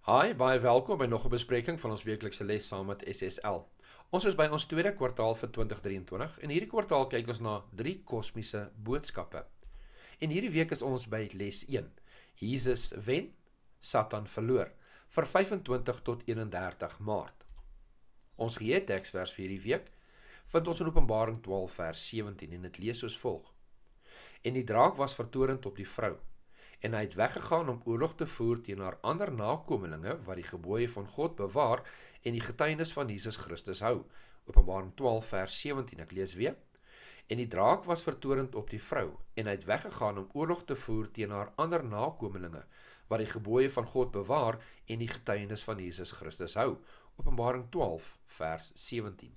Hi, baie welkom by nog 'n bespreking van ons weeklikse les saam met SSL. Ons is by ons tweede kwartaal vir 2023 en hierdie kwartaal kyk ons na 3 kosmiese boodskappe. En hierdie week is ons by les 1. Jesus wen, Satan verloor vir 25 tot 31 Maart. Ons geheeteksvers vir hierdie week vind ons in Openbaring 12 vers 17 en dit lees soos volg. En die draak was vertorend op die vrou, en hy het weggegaan om oorlog te voer teen haar ander nakomelinge wat die gebooie van God bewaar en die getuienis van Jesus Christus hou. Openbaring 12 vers 17, ek lees weer. En die draak was vertorend op die vrou, en hy het weggegaan om oorlog te voer teen haar ander nakomelinge wat die gebooie van God bewaar en die getuienis van Jesus Christus hou. Openbaring 12 vers 17.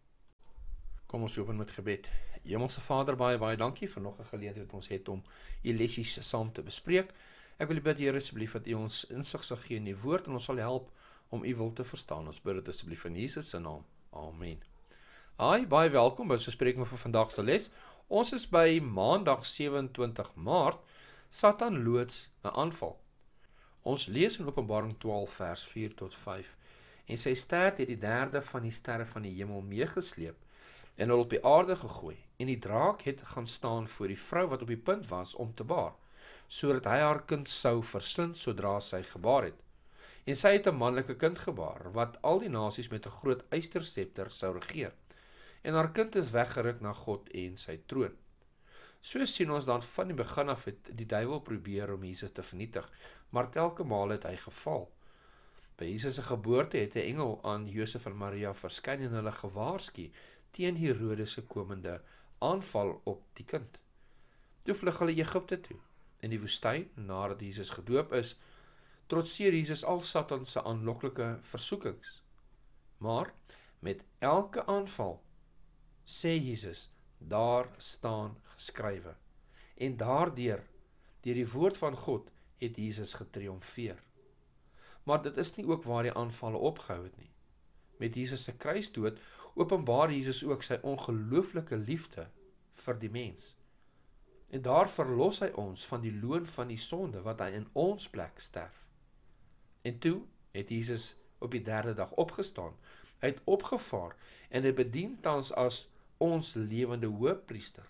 Kom ons open met gebed. Hemelse Vader, baie dankie vir nog 'n geleentheid wat ons het om U lessies saam te bespreek. Ek wil U bid, Here, asseblief dat U ons insig sal gee in die woord en ons sal help om U wil te verstaan. Ons bid dit asseblief in Jesus se naam. Amen. Hi, baie welkom by ons bespreking vir vandag se les. Ons is by Maandag 27 Maart, Satan loods 'n aanval. Ons lees in Openbaring 12 vers 4 tot 5. En sy stert het die derde van die sterre van die hemel meegesleep en hulle op die aarde gegooi, en die draak het gaan staan voor die vrou wat op die punt was om te baar, sodat hy haar kind sou verslind sodra sy gebaar het. En sy het 'n manlike kind gebaar, wat al die nasies met 'n groot ysterscepter sou regeer. En haar kind is weggeruk na God en sy troon. So sien ons dan van die begin af het die duiwel probeer om Jesus te vernietig, maar telke maal het hy geval. By Jesus se geboorte het 'n engel aan Josef en Maria verskyn en hulle gewaarsku teen Herodes se komende aanval op die kind. Toe vlug hulle Egipte toe. In die woestyn, nadat Jesus gedoop is, trotseer Jesus al Satan se aanloklike versoekings. Maar met elke aanval sê Jesus, daar staan geskrywe. En daardeur, deur die woord van God, het Jesus getriomfeer. Maar dit is nie ook waar die aanvalle opgehou het nie. Met Jesus se kruisdood openbaar Jesus ook sy ongelooflike liefde vir die mens. En daar verlos hy ons van die loon van die sonde wat hy in ons plek sterf. En toe het Jesus op die derde dag opgestaan. Hy het opgevaar en hy bedien tans as ons lewende hoëpriester.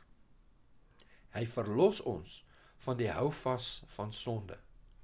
Hy verlos ons van die houvas van sonde.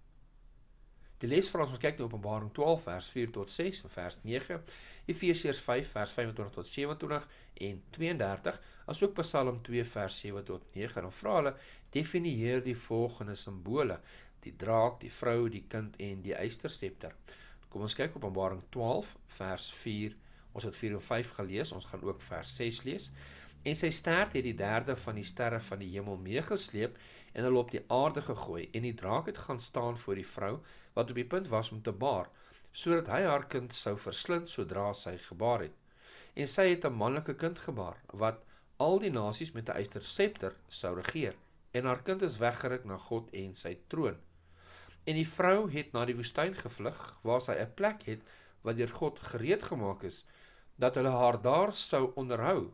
Die les vir ons kyk na Openbaring 12 vers 4 tot 6 en vers 9, Efesiërs 5 vers 25 tot 27 en 32, asook Psalm 2 vers 7 tot 9, en vra hulle, definieer die volgende simbole, die draak, die vrou, die kind en die ysterscepter. Kom ons kyk Openbaring 12 vers 4, ons het 4 en 5 gelees, ons gaan ook vers 6 lees. En sy stert het die derde van die sterre van die hemel meegesleep en hulle op die aarde gegooi, en die draak het gaan staan voor die vrou wat op die punt was om te baar, sodat hy haar kind sou verslind sodra sy gebaar het. En sy het 'n manlike kind gebaar, wat al die nasies met 'n ysterscepter sou regeer, en haar kind is weggeruk na God en sy troon. En die vrou het na die woestyn gevlug, waar sy 'n plek het wat deur God gereed gemaak is, dat hulle haar daar sou onderhou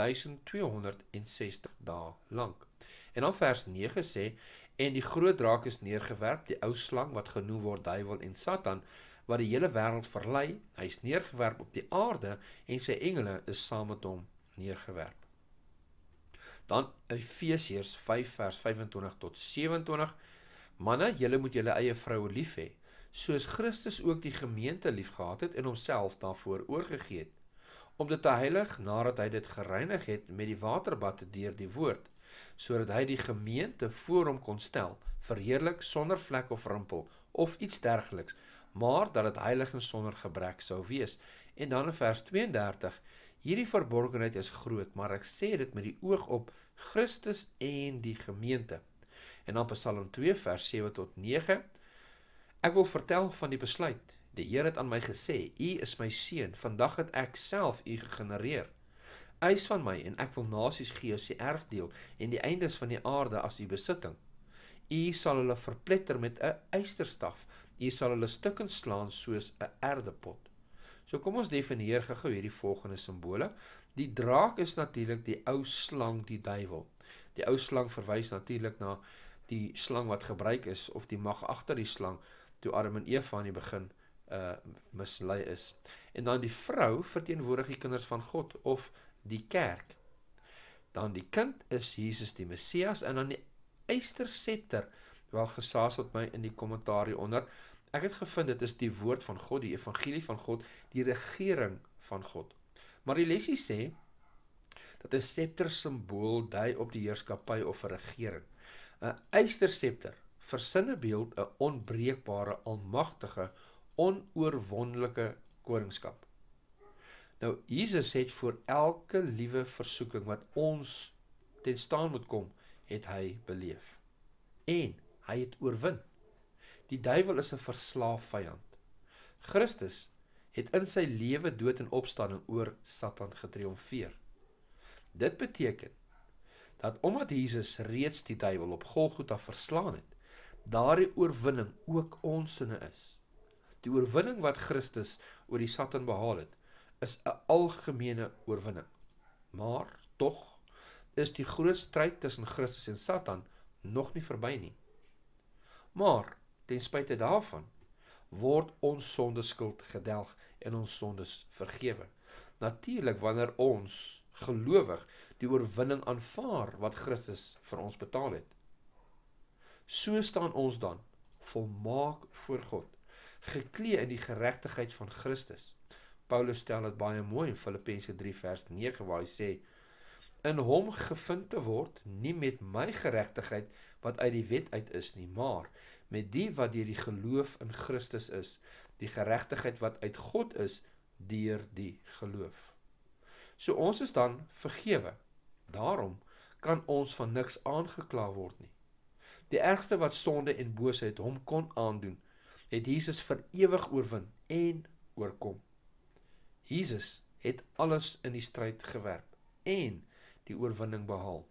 1260 dae lank. En dan vers 9 sê, en die groot draak is neergewerp, die ou slang wat genoem word duiwel en Satan, wat die hele wêreld verlei, hy is neergewerp op die aarde en sy engele is saam met hom neergewerp. Dan Efesiërs 5 vers 25 tot 27, manne, julle moet julle eie vroue lief hê, soos Christus ook die gemeente lief gehad het en homself daarvoor oorgegee het, om dit te heilig nadat hy dit gereinig het met die waterbad deur die woord, sodat hy die gemeente voor hom kon stel, verheerlik sonder vlek of rimpel of iets dergeliks, maar dat dit heilig en sonder gebrek sou wees. En dan in vers 32, hierdie verborgenheid is groot, maar ek sê dit met die oog op Christus en die gemeente. En dan Psalm 2 vers 7 tot 9, ek wil vertel van die besluit. Die Here het aan my gesê, U is my seun, vandag het ek self U gegenereer. Eis van my en ek wil nasies gee as die erfdeel en die eindes van die aarde as die besitting. U sal hulle verpletter met 'n ysterstaf, U sal hulle stukkend slaan soos 'n erdepot. So kom ons definieer gou hierdie volgende simbole. Die draak is natuurlik die ou slang, die duiwel. Die ou slang verwys natuurlik na die slang wat gebruik is, of die mag agter die slang, toe Adam en Eva aan die begin mislei is. En dan die vrou verteenwoordig die kinders van God of die kerk. Dan die kind is Jesus die Messias en dan die eysterscepter, wel gesaas tot my in die kommentaar hieronder. Ek het gevind dit is die woord van God, die evangelie van God, die regering van God. Maar die lesie sê dat 'n scepter symbool dui op die heerskappy of 'n regering. 'n Eysterscepter versin 'n beeld 'n onbreekbare, almagtige, onoorwonnelike koningskap. Nou, Jesus het vir elke liewe versoeking wat ons ten staan moet kom, het hy beleef. En hy het oorwin. Die duiwel is 'n verslaaf vyand. Christus het in sy lewe, dood en opstanding oor Satan getriomfeer. Dit beteken dat omdat Jesus reeds die duiwel op Golgotha verslaan het, daardie oorwinning ook ons sinne is. Die oorwinning wat Christus oor die Satan behaal het, is 'n algemene oorwinning. Maar tog is die groot stryd tussen Christus en Satan nog nie verby nie. Maar ten spyte daarvan word ons sondeskuld gedelg en ons sondes vergewe. Natuurlik wanneer ons gelowig die oorwinning aanvaar wat Christus vir ons betaal het. So staan ons dan volmaak voor God, geklee in die geregtigheid van Christus. Paulus stel dit baie mooi in Filippense 3 vers 9 waar hy sê, in hom gevind te word, nie met my geregtigheid wat uit die wet uit is nie, maar met die wat deur die geloof in Christus is, die geregtigheid wat uit God is, deur die geloof. So ons is dan vergewe, daarom kan ons van niks aangekla word nie. Die ergste wat sonde en boosheid hom kon aandoen, het Jesus vir ewig oorwin en oorkom. Jesus het alles in die stryd gewerp en die oorwinning behaal.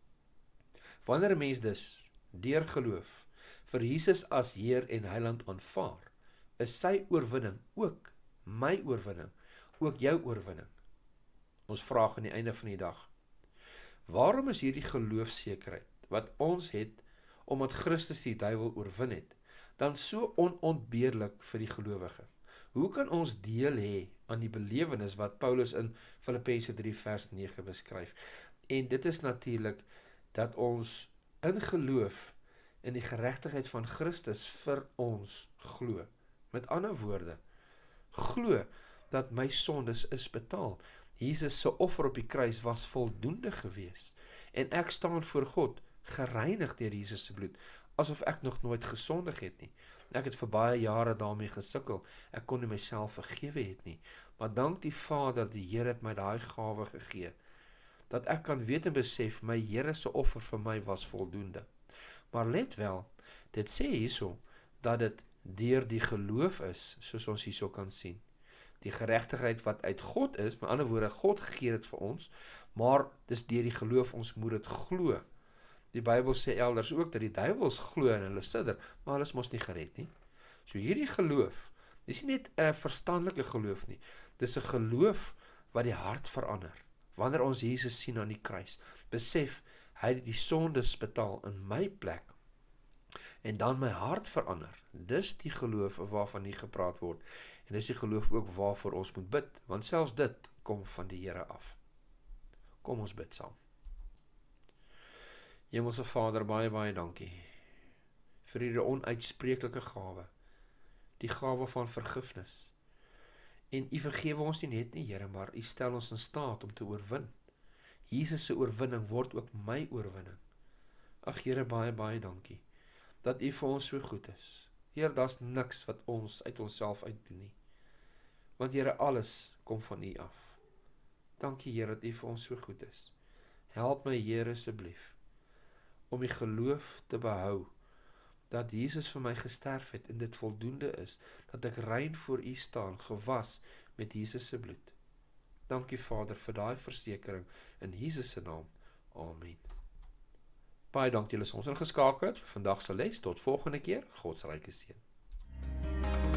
Wanneer 'n mens dus deur geloof vir Jesus as Heer en Heiland aanvaar, is sy oorwinning ook my oorwinning, ook jou oorwinning. Ons vraag aan die einde van die dag, waarom is hierdie geloofsekerheid wat ons het omdat Christus die duiwel oorwin het, dan so onontbeerlik vir die gelowige? Hoe kan ons deel hê aan die belewenis wat Paulus in Filippense 3 vers 9 beskryf? En dit is natuurlik dat ons in geloof in die geregtigheid van Christus vir ons glo. Met ander woorde, glo dat my sondes is betaal. Jesus se offer op die kruis was voldoende gewees en ek staan voor God gereinig deur Jesus se bloed, asof ek nog nooit gesondig het nie. Ek het vir baie jare daarmee gesukkel, ek kon nie myself vergewe het nie, maar dank die Vader, die Here het my daai gawe gegee, dat ek kan weet en besef, my Here se offer vir my was voldoende. Maar let wel, dit sê hierso, dat dit deur die geloof is, soos ons hierso kan sien. Die geregtigheid wat uit God is, met ander woorde, God gegee het vir ons, maar dis deur die geloof ons moet dit glo. Die Bybel sê elders ook dat die duiwels glo en hulle sidder, maar hulle is mos nie gered nie. So hierdie geloof, dis nie net 'n verstandelike geloof nie, dis 'n geloof wat die hart verander. Wanneer ons Jesus sien aan die kruis, besef hy het die sondes betaal in my plek en dan my hart verander. Dis die geloof waarvan hier gepraat word en dis die geloof ook waarvoor ons moet bid, want selfs dit kom van die Here af. Kom ons bid saam. Hemelse Vader, baie, baie dankie vir hierdie onuitspreeklike gawe, die gawe van vergifnis. En U vergewe ons nie net nie, Here, maar U stel ons in staat om te oorwin. Jesus se oorwinning word ook my oorwinning. Ag Here, baie, baie dankie, dat U vir ons so goed is. Heer, daar's niks wat ons uit onsself uitdoen nie, want Here, alles kom van U af. Dankie Here, dat U vir ons so goed is. Help my Here asseblief, om die geloof te behou, dat Jesus vir my gesterf het en dit voldoende is, dat ek rein voor U staan, gewas met Jesus se bloed. Dankie Vader vir daai versekering in Jesus se naam. Amen. Baie dankie julle is ons ingeskakel het vir vandag se les. Tot volgende keer. God se ryke seën.